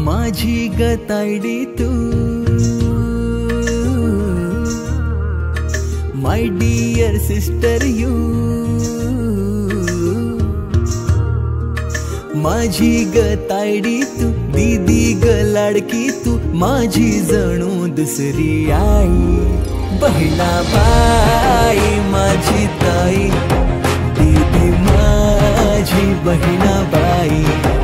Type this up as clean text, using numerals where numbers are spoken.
माझी ग तायडी तू, माय डियर सिस्टर यू, माझी ग तायडी तू, दीदी ग लाडकी तू, माझी जणू दुसरी आई, बहिणाबाई माझी ताई, दीदी माझी बहिणाबाई।